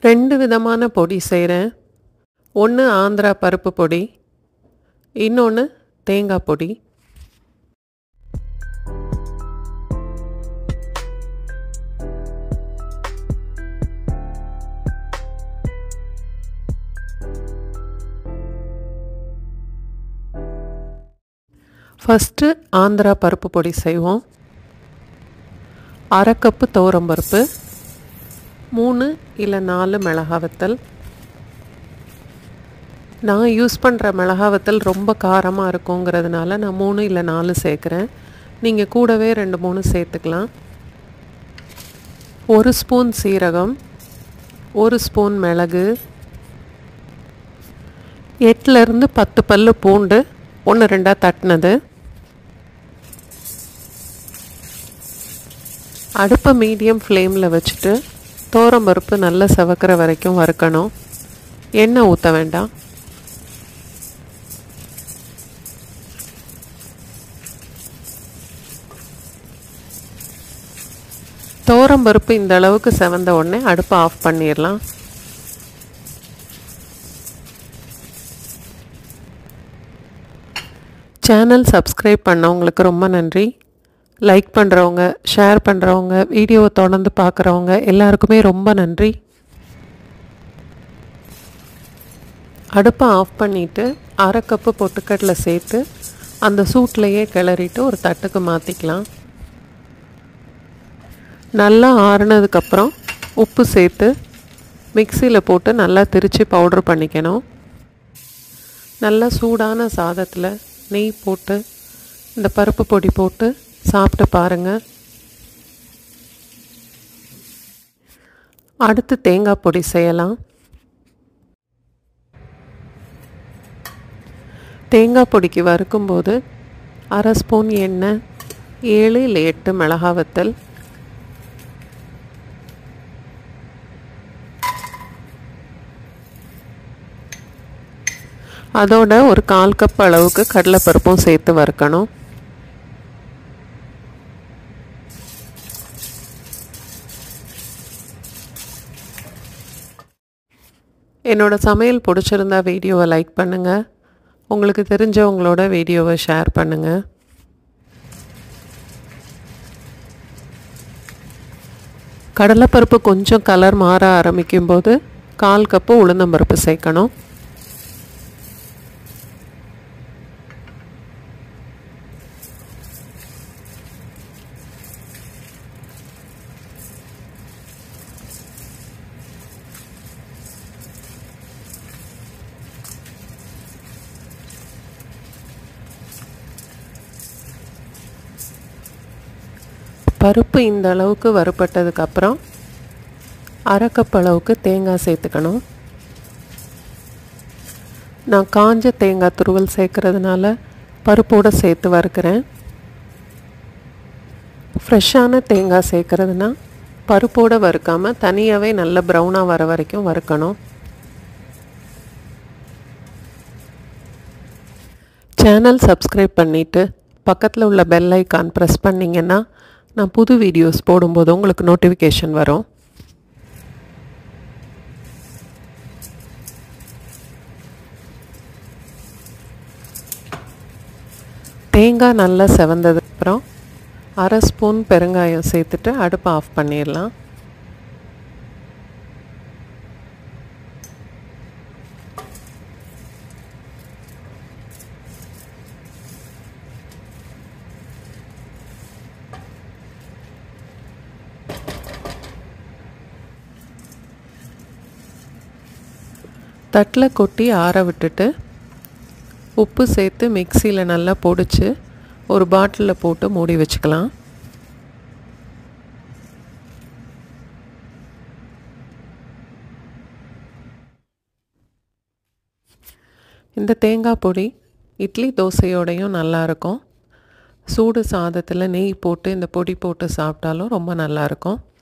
2 விதமான பொடி செய்கிறேன். ஒன்று ஆந்திரா பருப்பு பொடி, இன்னொன்று தேங்காய் பொடி. ஃபஸ்ட்டு ஆந்திரா பருப்பு பொடி செய்வோம். 1/2 கப்பு துவரம்பருப்பு, 3 இல்லை 4 மிளகாய் வத்தல். நான் யூஸ் பண்ணுற மிளகாய் வத்தல் ரொம்ப காரமாக இருக்குங்கிறதுனால நான் 3 இல்லை 4 சேர்க்குறேன். நீங்கள் கூடவே 2-3 சேர்த்துக்கலாம். 1 ஸ்பூன் சீரகம், 1 ஸ்பூன் மிளகு, 8லேருந்து 10 பல்லு பூண்டு 1-2 தட்டினது. அடுப்பை மீடியம் ஃப்ளேமில் வச்சுட்டு துவரம்பருப்பு நல்லா செவக்கிற வரைக்கும் வறுக்கணும். எண்ணெய் ஊற்ற வேண்டாம். துவரம்பருப்பு இந்த அளவுக்கு செவந்த உடனே அடுப்பை ஆஃப் பண்ணிடலாம். சேனல் சப்ஸ்கிரைப் பண்ணவங்களுக்கு ரொம்ப நன்றி. லைக் பண்ணுறவங்க, ஷேர் பண்ணுறவங்க, வீடியோவை தொடர்ந்து பார்க்குறவங்க எல்லாருக்குமே ரொம்ப நன்றி. அடுப்பை ஆஃப் பண்ணிவிட்டு 1/2 கப்பு பொட்டுக்கடலை சேர்த்து அந்த சூட்லேயே கிளறிட்டு ஒரு தட்டுக்கு மாற்றிக்கலாம். நல்லா ஆறுனதுக்கப்புறம் உப்பு சேர்த்து மிக்சியில் போட்டு நல்லா திரித்து பவுட்ரு பண்ணிக்கணும். நல்லா சூடான சாதத்தில் நெய் போட்டு இந்த பருப்பு பொடி போட்டு சாப்பிட்டு பாருங்கள். அடுத்து தேங்காய் பொடி செய்யலாம். தேங்காய் பொடிக்கு வறுக்கும்போது 1/2 ஸ்பூன் எண்ணெய், 7 இல்லை 8 மிளகாய் வத்தல், அதோட ஒரு 1/4 கப் அளவுக்கு கடலைப்பருப்பும் சேர்த்து வறுக்கணும். என்னோட சமையல் பிடிச்சிருந்தா வீடியோவை லைக் பண்ணுங்கள். உங்களுக்கு தெரிஞ்சவங்களோட வீடியோவை ஷேர் பண்ணுங்கள். கடலைப்பருப்பு கொஞ்சம் கலர் மாற ஆரம்பிக்கும் போது 1/4 கப்பு உளுந்தம்பருப்பு சேர்க்கணும். பருப்பு இந்த அளவுக்கு வறுபட்டதுக்கப்புறம் 1/2 கப் அளவுக்கு தேங்காய் சேர்த்துக்கணும். நான் காஞ்ச தேங்காய் துருவல் சேர்க்கறதுனால பருப்போடு சேர்த்து வறுக்கிறேன். ஃப்ரெஷ்ஷான தேங்காய் சேர்க்கறதுனா பருப்போடு வறுக்காமல் தனியாகவே நல்ல ப்ரௌனாக வர வரைக்கும் வறுக்கணும். சேனல் சப்ஸ்கிரைப் பண்ணிவிட்டு பக்கத்தில் உள்ள பெல் ஐக்கான் ப்ரெஸ் பண்ணிங்கன்னா நான் புது வீடியோஸ் போடும்போது உங்களுக்கு நோட்டிஃபிகேஷன் வரும். தேங்காய் நல்லா செவந்ததுக்கப்புறம் 1/2 ஸ்பூன் பெருங்காயம் சேர்த்துட்டு அடுப்பை ஆஃப் பண்ணிடலாம். தட்டில் கொட்டி ஆற விட்டுட்டு உப்பு சேர்த்து மிக்சியில் நல்லா பொடிச்சு ஒரு பாட்டிலில் போட்டு மூடி வச்சுக்கலாம். இந்த தேங்காய் பொடி இட்லி தோசையோடையும் நல்லாயிருக்கும். சூடு சாதத்தில் நெய் போட்டு இந்த பொடி போட்டு சாப்பிட்டாலும் ரொம்ப நல்லாயிருக்கும்.